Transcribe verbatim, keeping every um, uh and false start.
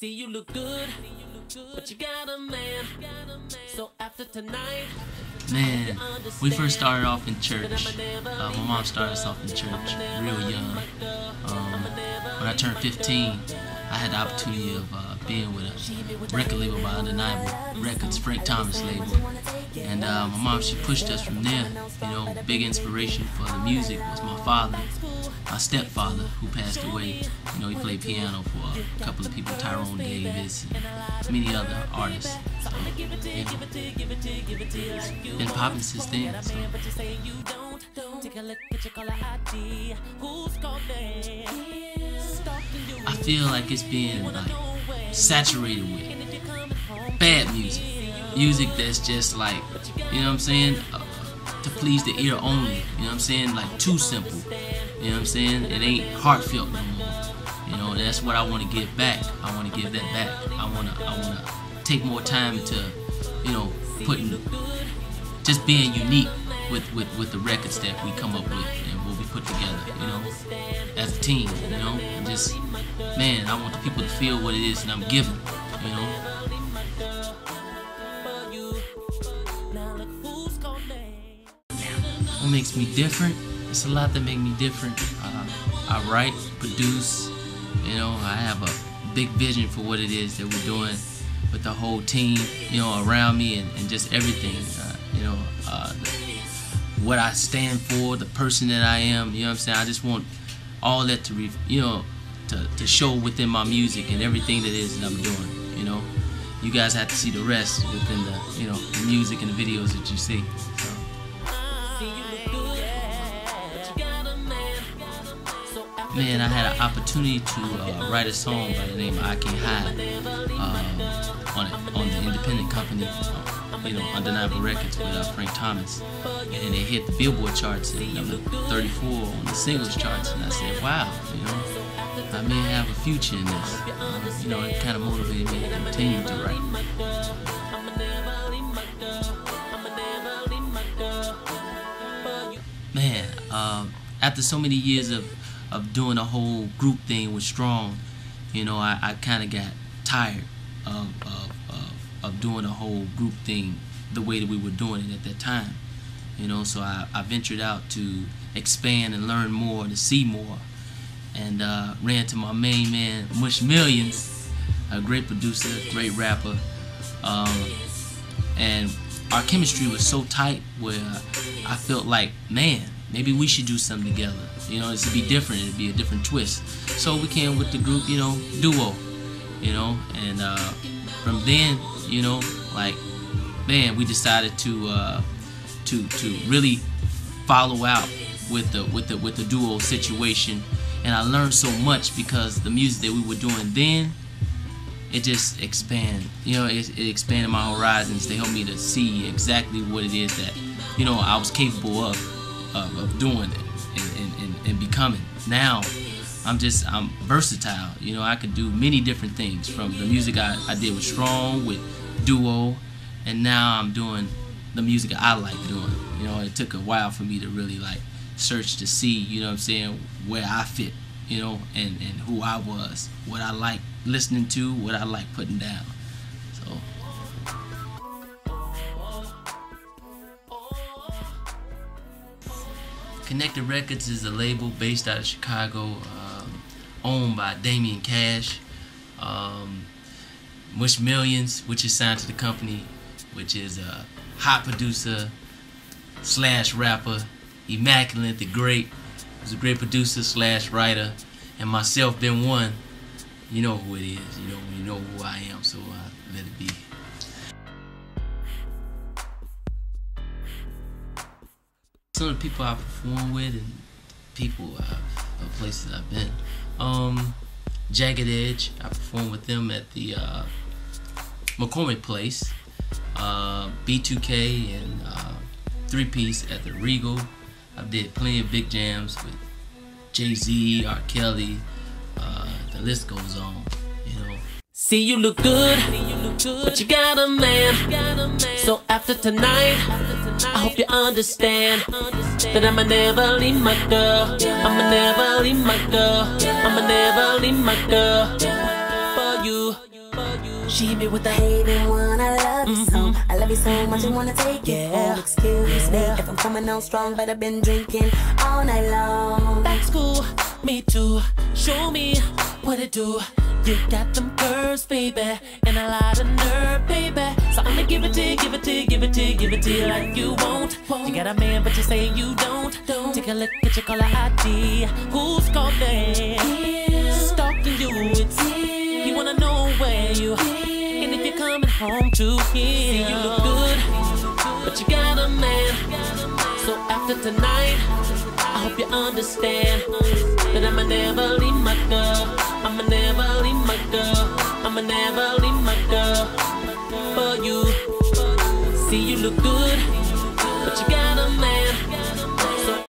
See, you look good, but you got a man. So after tonight, man, we first started off in church. Uh, my mom started us off in church real young. Um, when I turned fifteen, I had the opportunity of uh, being with a record label by Undeniable Records, Frank Thomas label. And uh, my mom, she pushed us from there. You know, big inspiration for the music was my father, my stepfather, who passed away. You know, he played piano for a couple of people, Tyrone Davis and many other artists. So, you know, been popping since then. So. I feel like it's being like saturated with bad music. Music that's just like, you know what I'm saying, uh, to please the ear only. You know what I'm saying, like too simple. You know what I'm saying, it ain't heartfelt no more. You know, that's what I want to give back. I want to give that back. I want to, I want to take more time into, you know, putting, just being unique with, with, with the records that we come up with and what we put together, you know, as a team, you know, and just, man, I want the people to feel what it is that I'm giving, you know. What makes me different? It's a lot that make me different. Uh, I write, produce, you know, I have a big vision for what it is that we're doing with the whole team, you know, around me and, and just everything, uh, you know, uh, the, what I stand for, the person that I am, you know what I'm saying? I just want all that to, re you know, to, to show within my music and everything that it is that I'm doing, you know. You guys have to see the rest within the, you know, the music and the videos that you see. So. Man, I had an opportunity to uh, write a song by the name of I Can't Hide uh, on, it, on the independent company, uh, you know, Undeniable Records with uh, Frank Thomas. And they hit the Billboard charts at number thirty-four on the singles charts. And I said, wow, you know, I may have a future in this. Uh, you know, it kind of motivated me to continue to write. Man, uh, after so many years of of doing a whole group thing with Strong, you know, I, I kind of got tired of, of, of, of doing a whole group thing the way that we were doing it at that time. You know, so I, I ventured out to expand and learn more, to see more, and uh, ran to my main man, Mush Millions, a great producer, great rapper, um, and our chemistry was so tight where I felt like, man, maybe we should do something together. You know, this would be different. It'd be a different twist. So we came with the group, you know, Duo. You know, and uh, from then, you know, like, man, we decided to uh, to to really follow out with the with the with the Duo situation. And I learned so much because the music that we were doing then, it just expanded. You know, it, it expanded my horizons. They helped me to see exactly what it is that, you know, I was capable of of, of doing it. And, and, and becoming. Now I'm just I'm versatile, you know. I could do many different things, from the music I, I did with Strong, with Duo, and now I'm doing the music I like doing. You know, it took a while for me to really like search to see, you know what I'm saying, where I fit, you know, and, and who I was, what I like listening to, what I like putting down. So Connected Records is a label based out of Chicago, um, owned by Damien Cash. Um, Mush Millions, which is signed to the company, which is a hot producer slash rapper. Immaculate the Great, who's a great producer slash writer. And myself, Ben One. You know who it is. You know, you know who I am, so uh, let it be. Some of the people I perform with and people, uh, of places I've been. Um, Jagged Edge, I performed with them at the uh, McCormick Place. Uh, B two K and uh, Three Piece at the Regal. I did plenty of big jams with Jay-Z, R. Kelly. Uh, the list goes on, you know. See, you look good, but you got a man. So after tonight, I hope you understand that I'ma never leave my girl. I'ma never leave my girl. I'ma never leave my girl for you. She hit me with the Hey, been one, I love you Mhm. so. I love you so much, I wanna take you Yeah. home. Excuse me Yeah. if I'm coming on strong, but I've been drinking all night long. back school, me too. Show me what it do. You got them curves, baby, and a lot of nerve, baby. So I'ma give it to you, give it to you, give it to you, give it to you like you won't. You got a man, but you say you don't. Don't take a look at your caller I D. Who's calling? Stalking you, it's he wanna know where you. And if you're coming home to him, see you look good, but you got a man. So after tonight, I hope you understand that I'ma never leave my girl. I'ma never leave my girl. I'ma never leave my girl for you. See you look good, but you got a